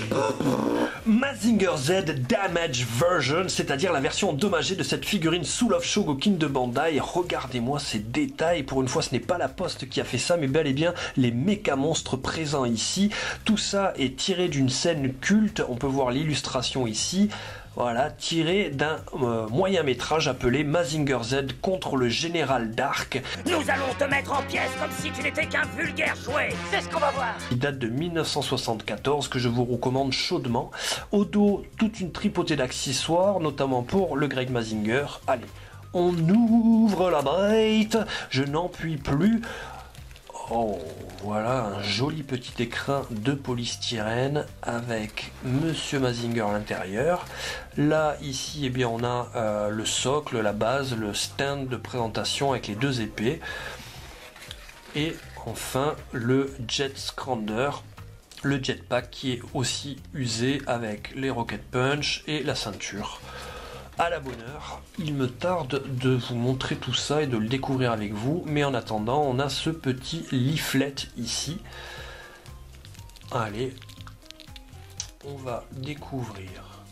Mazinger Z Damage Version, c'est-à-dire la version endommagée de cette figurine Soul of Shogokin de Bandai. Regardez-moi ces détails, pour une fois ce n'est pas la poste qui a fait ça, mais bel et bien les méca monstres présents ici. Tout ça est tiré d'une scène culte, on peut voir l'illustration ici. Voilà, tiré d'un moyen métrage appelé Mazinger Z contre le Général Dark. Nous allons te mettre en pièces comme si tu n'étais qu'un vulgaire jouet. C'est ce qu'on va voir. Il date de 1974, que je vous recommande chaudement. Au dos, toute une tripotée d'accessoires, notamment pour le Greg Mazinger. Allez, on ouvre la boîte, je n'en puis plus. Oh, voilà un joli petit écrin de polystyrène avec Monsieur Mazinger à l'intérieur. Là, ici, eh bien, on a le socle, la base, le stand de présentation avec les deux épées. Et enfin, le Jet Scrander, le jetpack qui est aussi usé avec les Rocket Punch et la ceinture. À la bonne heure, il me tarde de vous montrer tout ça et de le découvrir avec vous, mais en attendant, on a ce petit leaflet ici. Allez, on va découvrir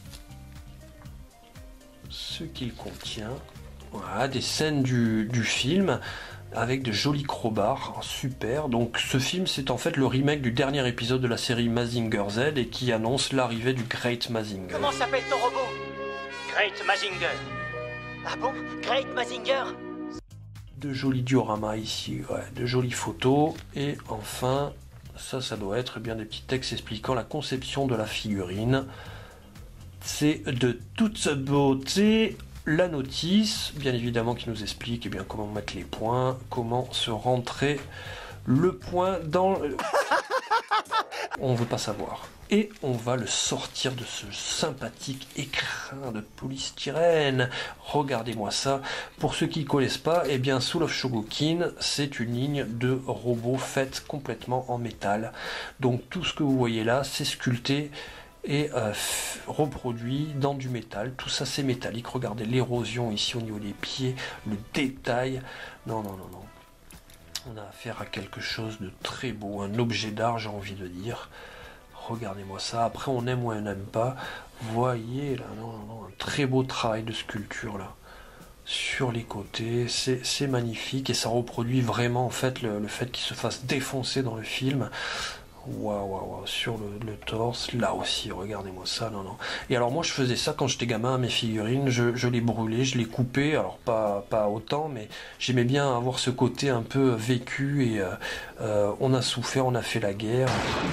ce qu'il contient. Voilà, des scènes du film avec de jolis crowbars, super. Donc ce film, c'est en fait le remake du dernier épisode de la série Mazinger Z et qui annonce l'arrivée du Great Mazinger. Comment s'appelle ton robot? Great Mazinger. Ah bon? Great Mazinger? De jolis dioramas ici, ouais, de jolies photos. Et enfin, ça doit être bien des petits textes expliquant la conception de la figurine. C'est de toute beauté. La notice, bien évidemment, qui nous explique eh bien, comment mettre les points, comment se rentrer le point dans... On ne veut pas savoir. Et on va le sortir de ce sympathique écrin de polystyrène. Regardez-moi ça. Pour ceux qui ne connaissent pas, eh bien Soul of Shogokin, c'est une ligne de robots faite complètement en métal. Donc tout ce que vous voyez là, c'est sculpté et reproduit dans du métal. Tout ça c'est métallique. Regardez l'érosion ici au niveau des pieds, le détail. Non. On a affaire à quelque chose de très beau, un objet d'art, j'ai envie de dire. Regardez-moi ça. Après, on aime ou on n'aime pas. Voyez là, un très beau travail de sculpture là. Sur les côtés, c'est magnifique et ça reproduit vraiment en fait le fait qu'il se fasse défoncer dans le film. Waouh, sur le torse, là aussi, regardez-moi ça, non. Et alors moi je faisais ça quand j'étais gamin à mes figurines, je les brûlais, je les coupais, alors pas autant, mais j'aimais bien avoir ce côté un peu vécu et on a souffert, on a fait la guerre.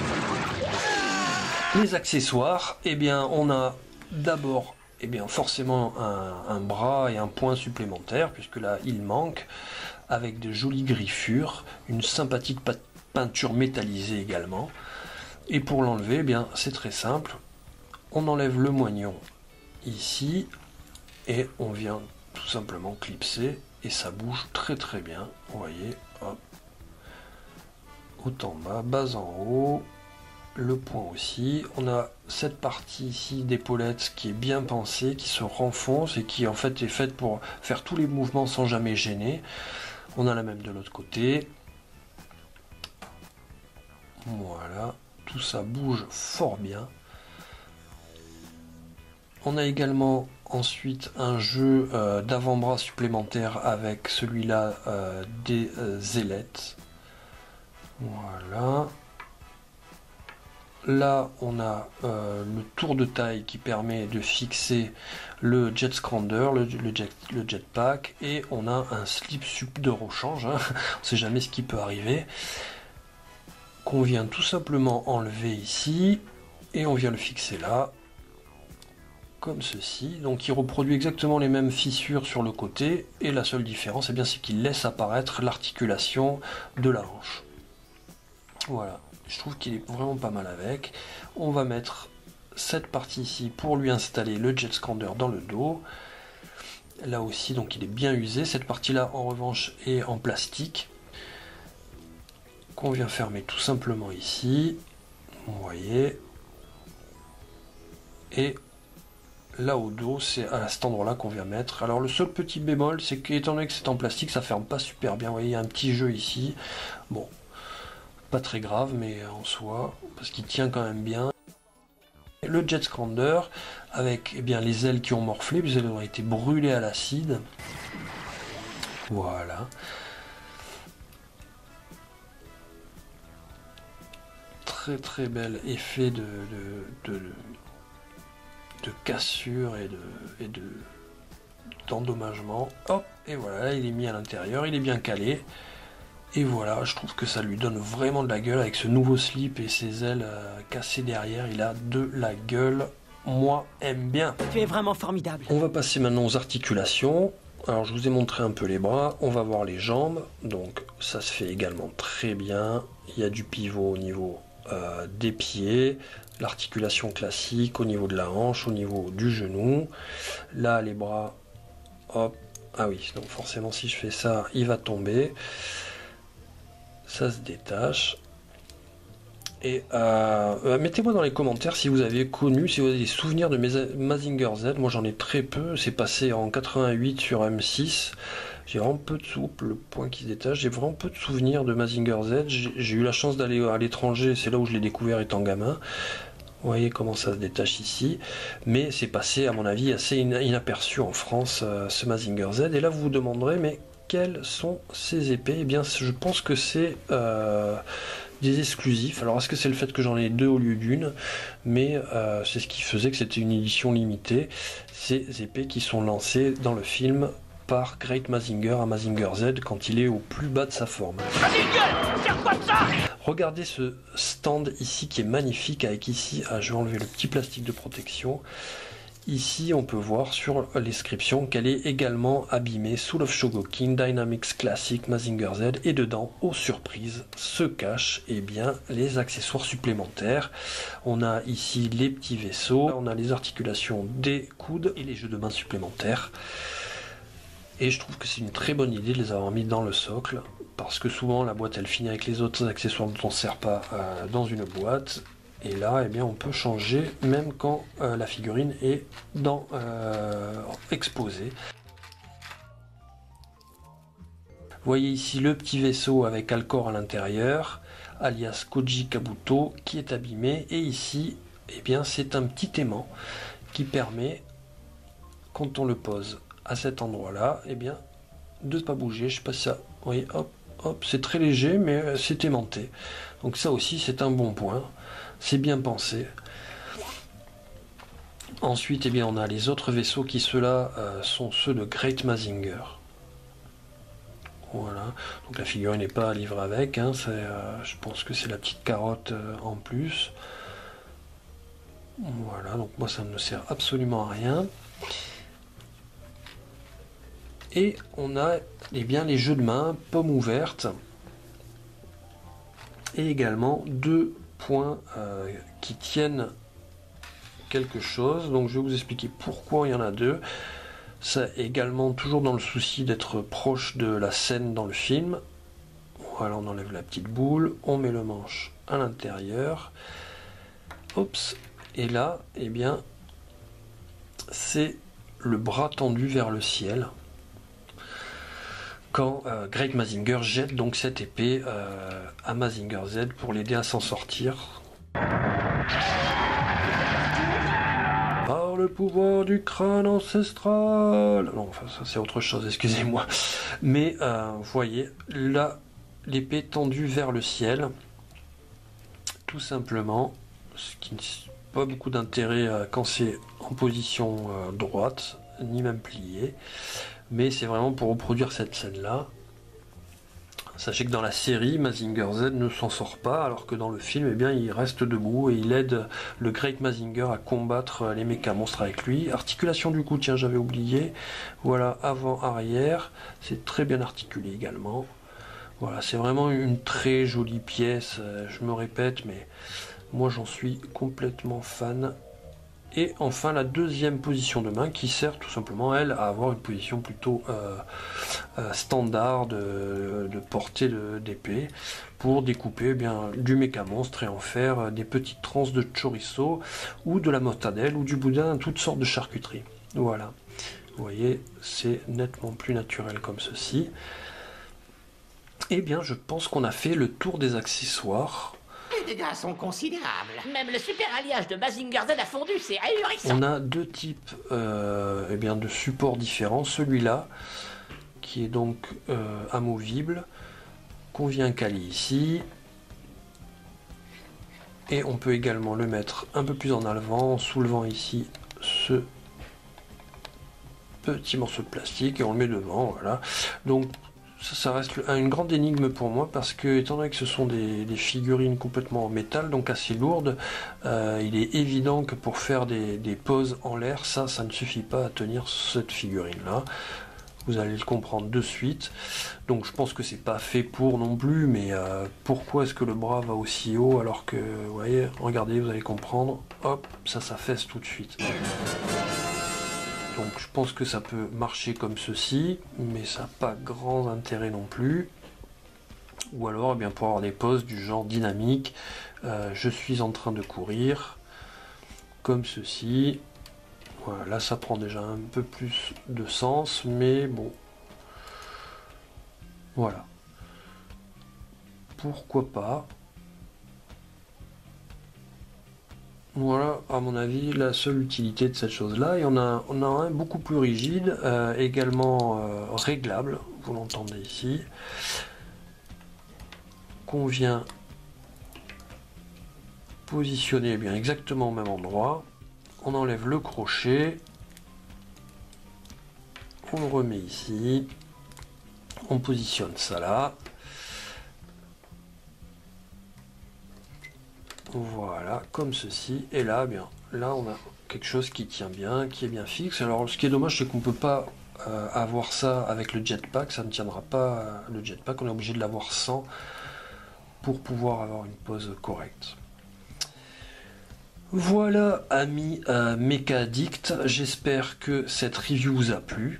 Les accessoires, eh bien on a d'abord forcément un bras et un poing supplémentaire, puisque là il manque, avec de jolies griffures, une sympathique peinture métallisée également. Et pour l'enlever, eh bien c'est très simple. On enlève le moignon ici et on vient tout simplement clipser et ça bouge très bien. Vous voyez, hop, haut en bas, bas en haut, le point aussi. On a cette partie ici d'épaulette qui est bien pensée, qui se renfonce et qui en fait est faite pour faire tous les mouvements sans jamais gêner. On a la même de l'autre côté. Voilà, tout ça bouge fort bien. On a également ensuite un jeu d'avant-bras supplémentaire avec celui-là des ailettes. Voilà. Là, on a le tour de taille qui permet de fixer le Jet Scrander, le jetpack, et on a un slip de rechange. Hein. On ne sait jamais ce qui peut arriver. Qu'on vient tout simplement enlever ici et on vient le fixer là comme ceci. Donc il reproduit exactement les mêmes fissures sur le côté et la seule différence c'est qu'il laisse apparaître l'articulation de la hanche. Voilà, je trouve qu'il est vraiment pas mal avec. On va mettre cette partie ici pour lui installer le Jet Scrander dans le dos. Là aussi donc il est bien usé. Cette partie là en revanche est en plastique, qu'on vient fermer tout simplement ici, vous voyez, et là au dos c'est à cet endroit là qu'on vient mettre. Alors le seul petit bémol c'est qu'étant donné que c'est en plastique ça ferme pas super bien, vous voyez il y a un petit jeu ici, bon pas très grave mais en soi parce qu'il tient quand même bien. Le Jet Scander avec eh bien, les ailes qui ont morflé, les ailes ont été brûlées à l'acide. Voilà. Très très bel effet de cassure et d'endommagement. Hop, et voilà, là, il est mis à l'intérieur, il est bien calé. Et voilà, je trouve que ça lui donne vraiment de la gueule avec ce nouveau slip et ses ailes cassées derrière. Il a de la gueule. Moi, aime bien. Tu es vraiment formidable. On va passer maintenant aux articulations. Alors, je vous ai montré un peu les bras. On va voir les jambes. Donc, ça se fait également très bien. Il y a du pivot au niveau des pieds. L'articulation classique au niveau de la hanche, au niveau du genou. Là, les bras, hop. Ah oui, donc forcément, si je fais ça, il va tomber. Ça se détache. Et mettez-moi dans les commentaires si vous avez connu, si vous avez des souvenirs de Mazinger Z. Moi j'en ai très peu, c'est passé en 88 sur M6. J'ai vraiment peu de le point qui se détache. J'ai vraiment peu de souvenirs de Mazinger Z. J'ai eu la chance d'aller à l'étranger, c'est là où je l'ai découvert étant gamin. Vous voyez comment ça se détache ici. Mais c'est passé à mon avis assez inaperçu en France, ce Mazinger Z. Et là vous vous demanderez, mais quelles sont ces épées? Eh bien je pense que c'est des exclusifs. Alors est-ce que c'est le fait que j'en ai deux au lieu d'une, mais c'est ce qui faisait que c'était une édition limitée. Ces épées qui sont lancées dans le film par Great Mazinger à Mazinger Z quand il est au plus bas de sa forme. Mazinger, serre-toi de ça! Regardez ce stand ici qui est magnifique avec ici, je vais enlever le petit plastique de protection. Ici, on peut voir sur l'inscription qu'elle est également abîmée Soul of Shogokin Dynamics Classic Mazinger Z, et dedans, aux surprises, se cachent eh bien, les accessoires supplémentaires. On a ici les petits vaisseaux, on a les articulations des coudes et les jeux de main supplémentaires. Et je trouve que c'est une très bonne idée de les avoir mis dans le socle, parce que souvent la boîte elle finit avec les autres accessoires dont on ne sert pas dans une boîte. Et là, eh bien, on peut changer même quand la figurine est exposée. Vous voyez ici le petit vaisseau avec Alcor à l'intérieur, alias Koji Kabuto, qui est abîmé. Et ici, eh bien, c'est un petit aimant qui permet, quand on le pose à cet endroit-là, eh bien, de ne pas bouger. Je sais pas si ça, vous voyez, hop, hop, c'est très léger, mais c'est aimanté. Donc ça aussi, c'est un bon point. C'est bien pensé. Ensuite, eh bien, on a les autres vaisseaux qui, ceux-là, sont ceux de Great Mazinger. Voilà. Donc la figurine n'est pas à livrer avec. Hein, je pense que c'est la petite carotte en plus. Voilà. Donc moi, ça ne me sert absolument à rien. Et on a eh bien, les jeux de main, pomme ouverte. Et également deux points qui tiennent quelque chose. Donc je vais vous expliquer pourquoi il y en a deux. Ça également toujours dans le souci d'être proche de la scène dans le film. Voilà, on enlève la petite boule, on met le manche à l'intérieur. Oups, et là, eh bien, c'est le bras tendu vers le ciel. Quand Great Mazinger jette donc cette épée à Mazinger Z pour l'aider à s'en sortir. Par le pouvoir du crâne ancestral. Non, enfin ça c'est autre chose, excusez-moi. Mais vous voyez, là, l'épée tendue vers le ciel. Tout simplement, ce qui n'a pas beaucoup d'intérêt quand c'est en position droite, ni même pliée. Mais c'est vraiment pour reproduire cette scène-là. Sachez que dans la série, Mazinger Z ne s'en sort pas, alors que dans le film, eh bien, il reste debout et il aide le Great Mazinger à combattre les méca monstres avec lui. Articulation du cou, tiens, j'avais oublié. Voilà, avant-arrière. C'est très bien articulé également. Voilà, c'est vraiment une très jolie pièce. Je me répète, mais moi j'en suis complètement fan. Et enfin la deuxième position de main qui sert tout simplement elle à avoir une position plutôt standard de portée d'épée pour découper bien du méca monstre et en faire des petites tranches de chorizo ou de la mortadelle ou du boudin, toutes sortes de charcuteries. Voilà, vous voyez, c'est nettement plus naturel comme ceci. Et bien je pense qu'on a fait le tour des accessoires. dégâts sont considérables. Même le super alliage de Mazinger Z a fondu, c'est ahurissant. On a deux types eh bien, de supports différents. Celui-là, qui est donc amovible, qu'on vient caler ici. Et on peut également le mettre un peu plus en avant, en soulevant ici ce petit morceau de plastique et on le met devant, voilà. Donc ça reste une grande énigme pour moi parce que, étant donné que ce sont des figurines complètement en métal, donc assez lourdes, il est évident que pour faire des poses en l'air, ça ne suffit pas à tenir cette figurine là. Vous allez le comprendre de suite. Donc je pense que c'est pas fait pour non plus, mais pourquoi est-ce que le bras va aussi haut alors que, vous voyez, regardez, vous allez comprendre, hop, ça s'affaisse tout de suite. Donc je pense que ça peut marcher comme ceci, mais ça n'a pas grand intérêt non plus. Ou alors, eh bien, pour avoir des poses du genre dynamique, je suis en train de courir, comme ceci. Voilà, là ça prend déjà un peu plus de sens, mais bon. Voilà. Pourquoi pas. Voilà, à mon avis, la seule utilité de cette chose-là. Et on a un beaucoup plus rigide, également réglable, vous l'entendez ici, qu'on vient positionner bien exactement au même endroit. On enlève le crochet, on le remet ici, on positionne ça là. Voilà, comme ceci, et là, bien, là on a quelque chose qui tient bien, qui est bien fixe. Alors ce qui est dommage, c'est qu'on ne peut pas avoir ça avec le jetpack, ça ne tiendra pas le jetpack, on est obligé de l'avoir sans pour pouvoir avoir une pose correcte. Voilà, amis Mecha Addict, j'espère que cette review vous a plu.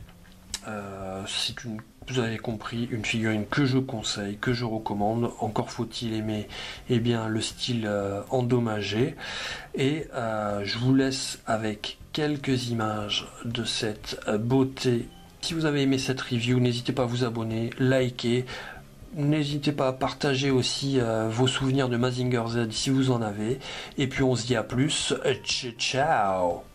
Vous avez compris, une figurine que je conseille, que je recommande. Encore faut-il aimer bien, le style endommagé. Et je vous laisse avec quelques images de cette beauté. Si vous avez aimé cette review, n'hésitez pas à vous abonner, liker. N'hésitez pas à partager aussi vos souvenirs de Mazinger Z si vous en avez. Et puis on se dit à plus. Ciao.